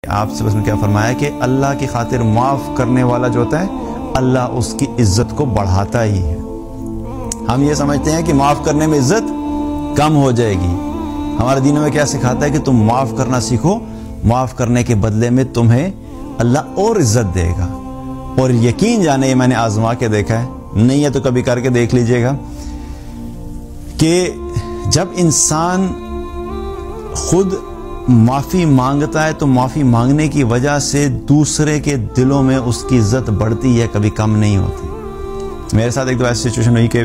آپ سے بس نے کیا فرمایا کہ اللہ کی خاطر معاف کرنے والا جو ہوتا ہے اللہ اس کی عزت کو بڑھاتا ہی ہے۔ ہم یہ سمجھتے ہیں کہ معاف کرنے میں عزت کم ہو جائے گی۔ ہمارے دین میں کیا سکھاتا ہے کہ تم معاف کرنا سیکھو، معاف کرنے کے بدلے میں تمہیں اللہ اور عزت دے گا۔ اور یقین جانے یہ میں نے آزما کے دیکھا ہے، نہیں ہے تو کبھی کر کے دیکھ لیجئے گا کہ جب انسان خود معافی مانگتا ہے تو معافی مانگنے کی وجہ سے دوسرے کے دلوں میں اس کی عزت بڑھتی ہے، کبھی کم نہیں ہوتی۔ میرے ساتھ ایک دو ایسی سچویشن ہوئی کہ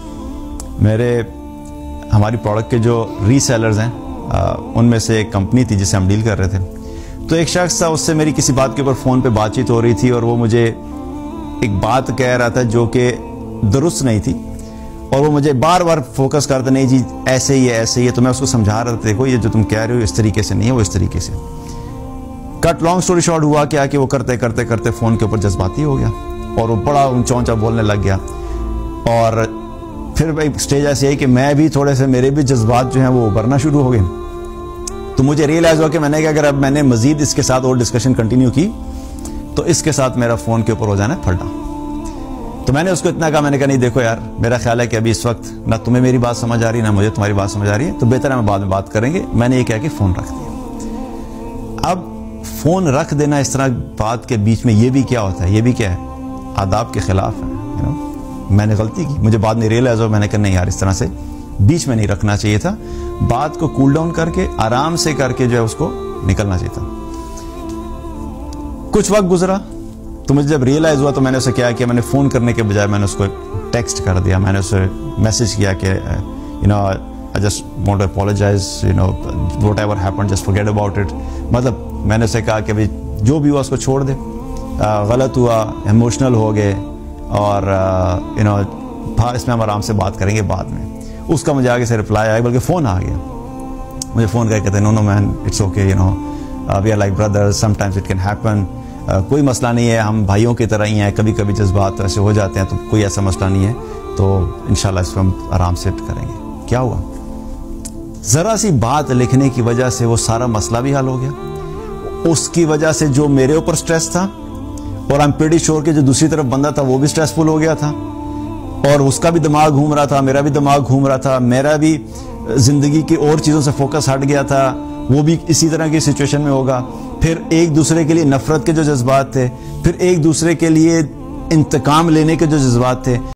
ہماری پروڈکٹ کے جو ری سیلرز ہیں ان میں سے ایک کمپنی تھی جسے ہم ڈیل کر رہے تھے، تو ایک شخص تھا، اس سے میری کسی بات کے اوپر فون پہ بات چیت ہو رہی تھی اور وہ مجھے ایک بات کہہ رہا تھا جو کہ درست نہیں تھی، اور وہ مجھے بار بار فوکس کرتا نہیں جی ایسے ہی ہے ایسے ہی ہے، تو میں اس کو سمجھا رہا تھا دیکھو یہ جو تم کہہ رہے ہو اس طریقے سے نہیں ہے، وہ اس طریقے سے۔ کٹ لانگ سٹوری شارٹ ہوا کیا کہ وہ کرتے کرتے کرتے فون کے اوپر جذباتی ہو گیا اور وہ بڑا اونچا اونچا بولنے لگ گیا، اور پھر ایک سٹیج ایسی ہے کہ میں بھی تھوڑے سے میرے بھی جذبات جو ہیں وہ ابھرنا شروع ہو گئے۔ تو مجھے ریئلائز ہوا کہ میں نے کہا اگر اب میں نے مزید اس کے ساتھ اور ڈسکشن کنٹینیو کی تو اس کے ساتھ میرا فون کے اوپر ہو جانا ہے پھٹا۔ تو میں نے اس کو اتنا کہا، میں نے کہا نہیں دیکھو یار، میرا خیال ہے کہ ابھی اس وقت نہ تمہیں میری بات سمجھ آ رہی نہ مجھے تمہاری بات سمجھ آ رہی ہے، تو بہتر ہے ہم بعد میں بات کریں گے۔ میں نے یہ کہا کہ فون رکھ دیا۔ اب فون رکھ دینا اس طرح بات کے بیچ میں یہ بھی کیا ہوتا ہے، یہ بھی کیا ہے، آداب کے خلاف ہے۔ میں نے غلطی کی، مجھے بعد میں ریئلائز ہوا، میں نے کہا نہیں یار اس طرح سے بیچ میں نہیں رکھنا چاہیے تھا، بات کو کول ڈاؤن کر کے آرام سے کر کے جو ہے اس کو نکلنا چاہیے تھا۔ کچھ وقت گزرا تو مجھے جب ریئلائز ہوا تو میں نے اسے کیا میں نے فون کرنے کے بجائے میں نے اس کو ٹیکسٹ کر دیا، میں نے اسے میسج کیا کہ I just want to apologize, whatever happened, just forget about it۔ مطلب میں نے اسے کہا کہ جو بھی ہوا اس کو چھوڑ دے، غلط ہوا، ایموشنل ہو گئے، اور اس میں ہم آرام سے بات کریں گے بعد میں۔ اس کا مجھے آگے سے رپلائی آیا، بلکہ فون آ گیا، مجھے فون کر کے کہتے no man it's okay, we are like brothers, sometimes it can happen, کوئی مسئلہ نہیں ہے، ہم بھائیوں کی طرح ہی ہیں، کبھی کبھی جذبات ایسے ہو جاتے ہیں، تو کوئی ایسا مسئلہ نہیں ہے، تو انشاءاللہ اس کو ہم آرام سے کریں گے۔ کیا ہوا، ذرا سی بات لکھنے کی وجہ سے وہ سارا مسئلہ بھی حل ہو گیا۔ اس کی وجہ سے جو میرے اوپر سٹریس تھا، اور I'm pretty sure کہ جو دوسری طرف بندہ تھا وہ بھی سٹریسفل ہو گیا تھا، اور اس کا بھی دماغ گھوم رہا تھا، میرا بھی دماغ گھوم رہا تھا، میرا بھی زندگی کی اور چیزوں سے فوکس ہٹ گیا تھا، وہ بھی اسی طرح کی سچویشن میں ہوگا۔ پھر ایک دوسرے کے لیے نفرت کے جو جذبات تھے، پھر ایک دوسرے کے لیے انتقام لینے کے جو جذبات تھے،